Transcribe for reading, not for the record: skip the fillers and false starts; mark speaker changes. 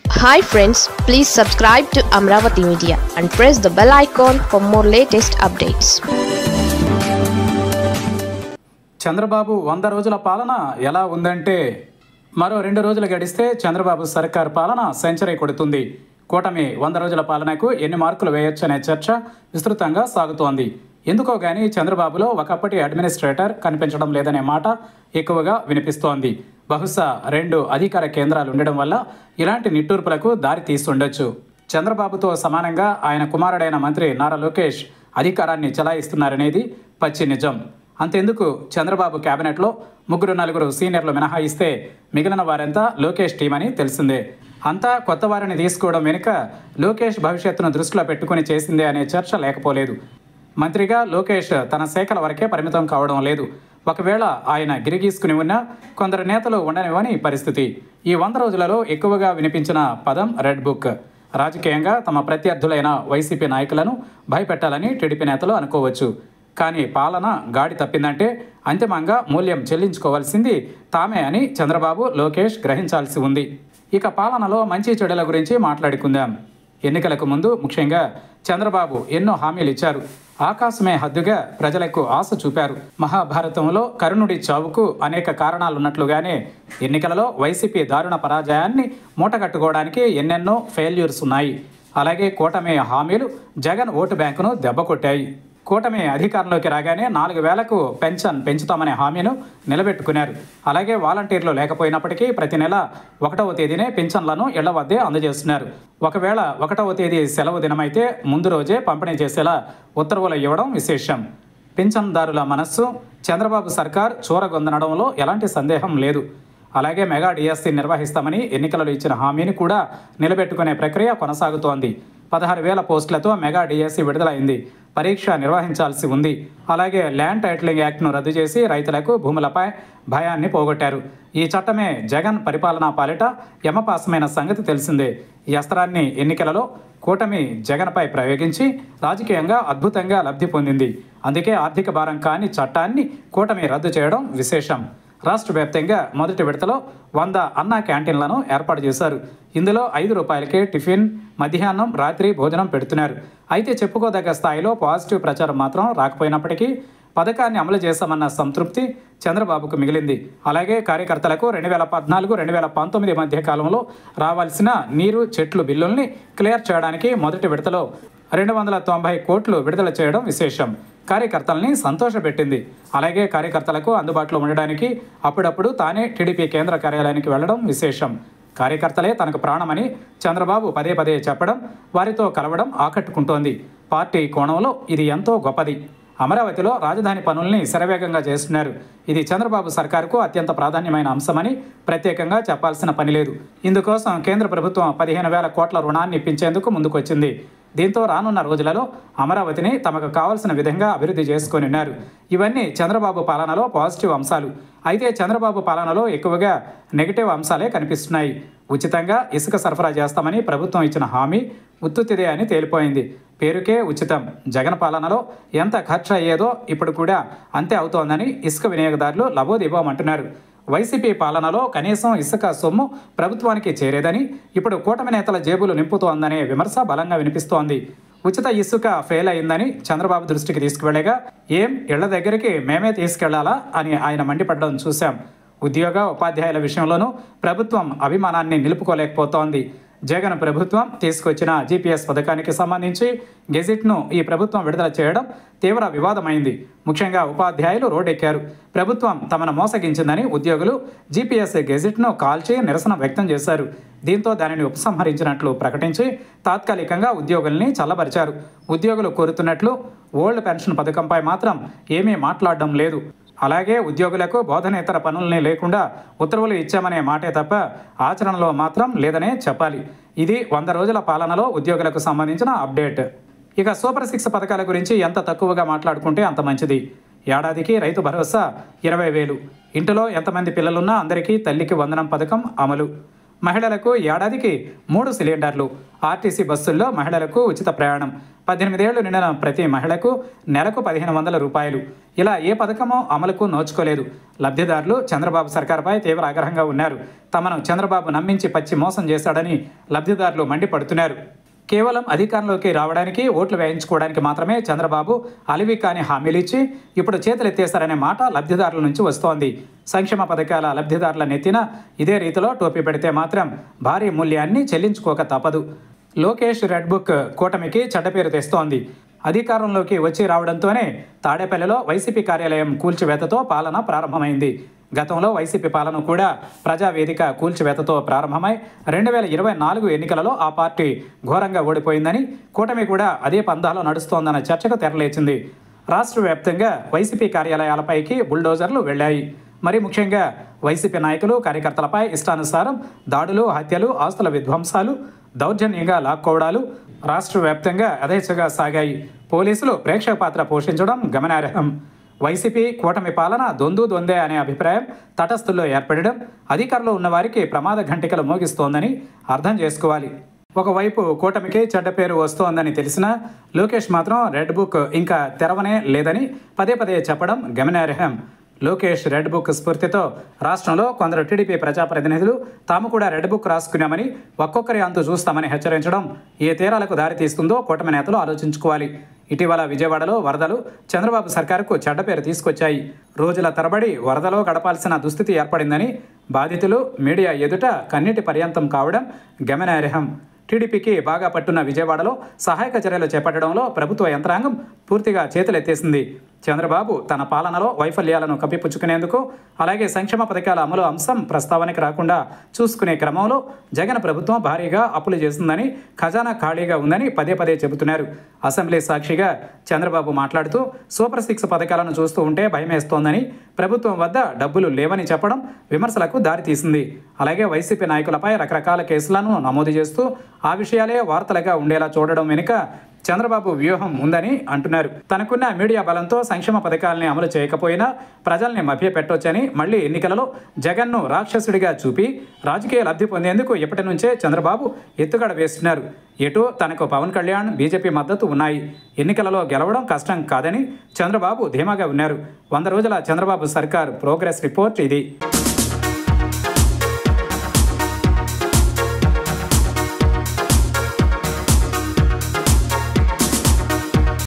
Speaker 1: Hi friends, please subscribe to Amravati Media and press the bell icon for more latest updates.
Speaker 2: Chandrababu 100 రోజుల పాలన ఎలా ఉందంటే మరో 2 రోజులు గడిస్తే చంద్రబాబు సర్కార్ పాలన సెంచరీ కొడుతుంది. కూటమి 100 రోజుల పాలనకు ఎన్ని మార్కులు వేయొచ్చనే చర్చ విస్తృతంగా సాగుతోంది. ఎందుకో గానీ చంద్రబాబులో ఒకప్పటి అడ్మినిస్ట్రేటర్ కనిపించడం లేదనే మాట ఎక్కువగా వినిపిస్తోంది. బహుశా 2 అధికార కేంద్రాలు ఉండడం వల్ల ఇలాంటి నిట్టూర్పులకు దారి తీస్తుండొచ్చు. చంద్రబాబుతో సమానంగా ఆయన కుమారుడైన మంత్రి నారా లోకేష్ అధికారాన్ని చెలాయిస్తున్నారనేది పచ్చి నిజం. అంతెందుకు చంద్రబాబు కేబినెట్లో 3-4 సీనియర్లు మినహాయిస్తే మిగిలిన వారంతా లోకేష్ టీం అని తెలిసిందే. అంతా కొత్త వారిని తీసుకోవడం వెనుక లోకేష్ భవిష్యత్తును దృష్టిలో పెట్టుకుని చేసిందే అనే చర్చ లేకపోలేదు. మంత్రిగా లోకేష్ తన శాఖల వరకే పరిమితం కావడం లేదు. ఒకవేళ ఆయన గిరిగీసుకుని ఉన్నా కొందరు నేతలు ఉండనివ్వని పరిస్థితి. ఈ 100 రోజులలో ఎక్కువగా వినిపించిన పదం రెడ్ బుక్. రాజకీయంగా తమ ప్రత్యర్థులైన వైసీపీ నాయకులను భయపెట్టాలని టీడీపీ నేతలు అనుకోవచ్చు. కానీ పాలన గాడి తప్పిందంటే అంతిమంగా మూల్యం చెల్లించుకోవాల్సింది తామే అని చంద్రబాబు, లోకేష్ గ్రహించాల్సి ఉంది. ఇక పాలనలో మంచి చెడుల గురించి మాట్లాడుకుందాం. ఎన్నికలకు ముందు ముఖ్యంగా చంద్రబాబు ఎన్నో హామీలు ఇచ్చారు. ఆకాశమే హద్దుగా ప్రజలకు ఆశ చూపారు. మహాభారతంలో కర్ణుడి చావుకు అనేక కారణాలున్నట్లుగానే ఎన్నికలలో వైసీపీ దారుణ పరాజయాన్ని మూటగట్టుకోవడానికి ఎన్నెన్నో ఫెయిల్యూర్స్ ఉన్నాయి. అలాగే కూటమి హామీలు జగన్ ఓటు బ్యాంకును దెబ్బకొట్టాయి. కూటమి అధికారంలోకి రాగానే 4,000కు పెన్షన్ పెంచుతామనే హామీను నిలబెట్టుకున్నారు. అలాగే వాలంటీర్లు లేకపోయినప్పటికీ ప్రతి నెల 1వ తేదీనే పెన్షన్లను ఇళ్ల వద్దే అందజేస్తున్నారు. ఒకవేళ 1వ తేదీ సెలవు దినమైతే ముందు రోజే పంపిణీ చేసేలా ఉత్తర్వులు ఇవ్వడం విశేషం. పెన్షన్దారుల మనస్సు చంద్రబాబు సర్కార్ చూరగొందనడంలో ఎలాంటి సందేహం లేదు. అలాగే మెగా డిఎస్సీ నిర్వహిస్తామని ఎన్నికలలో ఇచ్చిన హామీని కూడా నిలబెట్టుకునే ప్రక్రియ కొనసాగుతోంది. 16,000 పోస్టులతో మెగా డిఎస్సీ విడుదలైంది. పరీక్ష నిర్వహించాల్సి ఉంది. అలాగే ల్యాండ్ టైటిలింగ్ యాక్ట్ను రద్దు చేసి రైతులకు భూములపై భయాన్ని పోగొట్టారు. ఈ చట్టమే జగన్ పరిపాలనా పాలిట యమపాసమైన సంగతి తెలిసిందే. ఈ అస్త్రాన్ని ఎన్నికలలో కూటమి జగన్పై ప్రయోగించి రాజకీయంగా అద్భుతంగా లబ్ధి పొందింది. అందుకే ఆర్థిక భారం కాని చట్టాన్ని కూటమి రద్దు చేయడం విశేషం. రాష్ట్ర వ్యాప్తంగా మొదటి విడతలో 100 అన్నా క్యాంటీన్లను ఏర్పాటు చేశారు. ఇందులో ₹5కే టిఫిన్, మధ్యాహ్నం, రాత్రి భోజనం పెడుతున్నారు. అయితే చెప్పుకోదగ్గ స్థాయిలో పాజిటివ్ ప్రచారం మాత్రం రాకపోయినప్పటికీ పథకాన్ని అమలు చేశామన్న సంతృప్తి చంద్రబాబుకు మిగిలింది. అలాగే కార్యకర్తలకు 2014-2019 మధ్య కాలంలో రావాల్సిన నీరు, చెట్లు బిల్లుల్ని క్లియర్ చేయడానికి మొదటి విడతలో 290 కోట్లు విడుదల చేయడం విశేషం. కార్యకర్తల్ని సంతోషపెట్టింది. అలాగే కార్యకర్తలకు అందుబాటులో ఉండడానికి అప్పుడప్పుడు తానే టీడీపీ కేంద్ర కార్యాలయానికి వెళ్లడం విశేషం. కార్యకర్తలే తనకు ప్రాణమని చంద్రబాబు పదే పదే చెప్పడం, వారితో కలవడం ఆకట్టుకుంటోంది. పార్టీ కోణంలో ఇది ఎంతో గొప్పది. అమరావతిలో రాజధాని పనుల్ని శరవేగంగా చేస్తున్నారు. ఇది చంద్రబాబు సర్కారుకు అత్యంత ప్రాధాన్యమైన అంశమని ప్రత్యేకంగా చెప్పాల్సిన పని లేదు. ఇందుకోసం కేంద్ర ప్రభుత్వం 15,000 కోట్ల రుణాన్ని ఇప్పించేందుకు ముందుకొచ్చింది. దీంతో రానున్న రోజులలో అమరావతిని తమకు కావలసిన విధంగా అభివృద్ధి చేసుకొని ఉన్నారు. ఇవన్నీ చంద్రబాబు పాలనలో పాజిటివ్ అంశాలు. అయితే చంద్రబాబు పాలనలో ఎక్కువగా నెగిటివ్ అంశాలే కనిపిస్తున్నాయి. ఉచితంగా ఇసుక సరఫరా చేస్తామని ప్రభుత్వం ఇచ్చిన హామీ ఉత్తుత్తిదే అని తేలిపోయింది. పేరుకే ఉచితం. జగన్ పాలనలో ఎంత ఖర్చు అయ్యేదో ఇప్పుడు కూడా అంతే అవుతోందని ఇసుక వినియోగదారులు లబోదిబోమంటున్నారు. వైసీపీ పాలనలో కనీసం ఇసుక సొమ్ము ప్రభుత్వానికి చేరేదని, ఇప్పుడు కూటమి నేతల జేబులు నింపుతోందనే విమర్శ బలంగా వినిపిస్తోంది. ఉచిత ఇసుక ఫెయిల్ అయిందని చంద్రబాబు దృష్టికి తీసుకువెళ్లగా ఇళ్ల దగ్గరికి మేమే తీసుకెళ్లాలా అని ఆయన మండిపడడం చూశాం. ఉద్యోగ, ఉపాధ్యాయుల విషయంలోనూ ప్రభుత్వం అభిమానాన్ని నిలుపుకోలేకపోతోంది. జగన్ ప్రభుత్వం తీసుకొచ్చిన జీపీఎస్ పథకానికి సంబంధించి గెజిట్ను ఈ ప్రభుత్వం విడుదల చేయడం తీవ్ర వివాదమైంది. ముఖ్యంగా ఉపాధ్యాయులు రోడ్డెక్కారు. ప్రభుత్వం తమను మోసగించిందని ఉద్యోగులు జీపీఎస్ గెజిట్ను కాల్చి నిరసన వ్యక్తం చేశారు. దీంతో దానిని ఉపసంహరించినట్లు ప్రకటించి తాత్కాలికంగా ఉద్యోగుల్ని చల్లబరిచారు. ఉద్యోగులు కోరుతున్నట్లు ఓల్డ్ పెన్షన్ పథకంపై మాత్రం ఏమీ మాట్లాడడం లేదు. అలాగే ఉద్యోగులకు బోధనేతర పనుల్ని లేకుండా ఉత్తర్వులు ఇచ్చామనే మాటే తప్ప ఆచరణలో మాత్రం లేదనే చెప్పాలి. ఇది 100 రోజుల పాలనలో ఉద్యోగులకు సంబంధించిన అప్డేట్. ఇక సూపర్ 6 పథకాల గురించి ఎంత తక్కువగా మాట్లాడుకుంటే అంత మంచిది. ఏడాదికి రైతు భరోసా 20,000. ఇంటిలో ఎంతమంది పిల్లలున్నా అందరికీ తల్లికి వందనం పథకం అమలు. మహిళలకు ఏడాదికి 3 సిలిండర్లు. ఆర్టీసీ బస్సుల్లో మహిళలకు ఉచిత ప్రయాణం. 18 ఏళ్లు నిండిన ప్రతి మహిళకు నెలకు 1500 రూపాయలు. ఇలా ఏ పథకమో అమలుకు నోచుకోలేదు. లబ్ధిదారులు చంద్రబాబు సర్కారుపై తీవ్ర ఆగ్రహంగా ఉన్నారు. తమను చంద్రబాబు నమ్మించి పచ్చి మోసం చేశాడని లబ్ధిదారులు మండిపడుతున్నారు. కేవలం అధికారంలోకి రావడానికి, ఓట్లు వేయించుకోవడానికి మాత్రమే చంద్రబాబు అలివి కాని హామీలు ఇచ్చి ఇప్పుడు చేతులెత్తేశారనే మాట లబ్ధిదారుల నుంచి వస్తోంది. సంక్షేమ పథకాల లబ్ధిదారుల నెత్తిన ఇదే రీతిలో టోపీ పెడితే మాత్రం భారీ మూల్యాన్ని చెల్లించుకోక తప్పదు. లోకేష్ రెడ్ బుక్ కూటమికి చెడ్డ పేరు తెస్తోంది. అధికారంలోకి వచ్చి రావడంతోనే తాడేపల్లిలో వైసీపీ కార్యాలయం కూల్చివేతతో పాలన ప్రారంభమైంది. గతంలో వైసీపీ పాలన కూడా ప్రజావేదిక కూల్చివేతతో ప్రారంభమై 2024 ఎన్నికలలో ఆ పార్టీ ఘోరంగా ఓడిపోయిందని, కూటమి కూడా అదే పందాలో నడుస్తోందన్న చర్చకు తెరలేచింది. రాష్ట్ర వ్యాప్తంగా వైసీపీ కార్యాలయాలపైకి బుల్డోజర్లు వెళ్లాయి. మరి ముఖ్యంగా వైసీపీ నాయకులు, కార్యకర్తలపై ఇష్టానుసారం దాడులు, హత్యలు, ఆస్తుల విధ్వంసాలు, దౌర్జన్యంగా లాక్కోవడాలు రాష్ట్ర వ్యాప్తంగా యథేచ్ఛగా సాగాయి. పోలీసులు ప్రేక్షక పాత్ర పోషించడం గమనార్హం. వైసీపీ కూటమి పాలన దొందే అనే అభిప్రాయం తటస్థుల్లో ఏర్పడడం అధికారంలో ఉన్నవారికి ప్రమాద ఘంటికలు మోగిస్తోందని అర్థం చేసుకోవాలి. ఒకవైపు కూటమికి చెడ్డ పేరు వస్తోందని తెలిసినా లోకేష్ మాత్రం రెడ్ బుక్ ఇంకా తెరవనే లేదని పదే చెప్పడం గమనార్హం. లోకేష్ రెడ్ బుక్ స్ఫూర్తితో రాష్ట్రంలో కొందరు టీడీపీ ప్రజాప్రతినిధులు తాము కూడా రెడ్ బుక్ రాసుకున్నామని, ఒక్కొక్కరి అంతు చూస్తామని హెచ్చరించడం ఏ తీరాలకు దారితీస్తుందో కూటమి నేతలు ఆలోచించుకోవాలి. ఇటీవల విజయవాడలో వరదలు చంద్రబాబు సర్కారుకు చెడ్డ పేరు తీసుకొచ్చాయి. రోజుల తరబడి వరదలో గడపాల్సిన దుస్థితి ఏర్పడిందని బాధితులు మీడియా ఎదుట కన్నీటి పర్యంతం కావడం గమనార్హం. టీడీపీకి బాగా పట్టున్న విజయవాడలో సహాయక చర్యలు చేపట్టడంలో ప్రభుత్వ యంత్రాంగం పూర్తిగా చేతులెత్తేసింది. చంద్రబాబు తన పాలనలో వైఫల్యాలను కప్పిపుచ్చుకునేందుకు, అలాగే సంక్షేమ పథకాల అమలు అంశం ప్రస్తావనకి రాకుండా చూసుకునే క్రమంలో జగన్ ప్రభుత్వం భారీగా అప్పులు చేస్తుందని, ఖజానా ఖాళీగా ఉందని పదే చెబుతున్నారు. అసెంబ్లీ సాక్షిగా చంద్రబాబు మాట్లాడుతూ సూపర్ 6 పథకాలను చూస్తూ ఉంటే భయమేస్తోందని, ప్రభుత్వం వద్ద డబ్బులు లేవని చెప్పడం విమర్శలకు దారితీసింది. అలాగే వైసీపీ నాయకులపై రకరకాల కేసులను నమోదు చేస్తూ ఆ విషయాలే వార్తలుగా ఉండేలా చూడడం వెనుక చంద్రబాబు వ్యూహం ఉందని అంటున్నారు. తనకున్న మీడియా బలంతో సంక్షేమ పథకాలని అమలు చేయకపోయినా ప్రజల్ని మభ్యపెట్టొచ్చని, మళ్లీ ఎన్నికలలో జగన్ను రాక్షసుడిగా చూపి రాజకీయ లబ్ధి పొందేందుకు ఇప్పటి నుంచే చంద్రబాబు ఎత్తుగడ వేస్తున్నారు. ఎటు తనకు పవన్ కళ్యాణ్, బీజేపీ మద్దతు ఉన్నాయి. ఎన్నికలలో గెలవడం కష్టం కాదని చంద్రబాబు ధీమాగా ఉన్నారు. 100 రోజుల చంద్రబాబు సర్కార్ ప్రోగ్రెస్ రిపోర్ట్ ఇది.